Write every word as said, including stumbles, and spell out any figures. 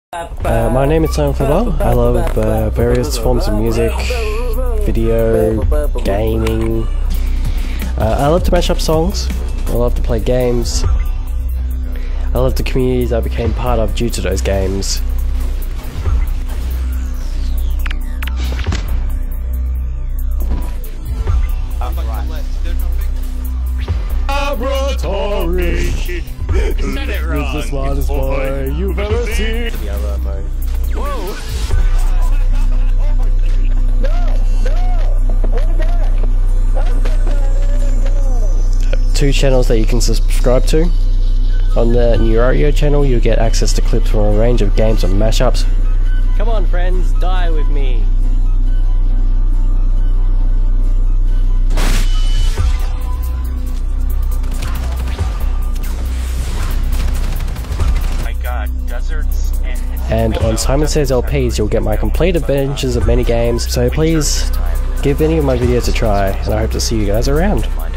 Uh, my name is SimonSays. I love uh, various forms of music, video, gaming. Uh, I love to mash up songs. I love to play games. I love the communities I became part of due to those games. Laboratory. Said it wrong. This is the smartest boy you've ever seen. The other mode. Whoa! Two channels that you can subscribe to. On the Neurario channel, you'll get access to clips from a range of games and mashups. Come on, friends, die with me. Deserts and, and on SimonSays L Ps you'll get my complete adventures of many games, so please give any of my videos a try, and I hope to see you guys around.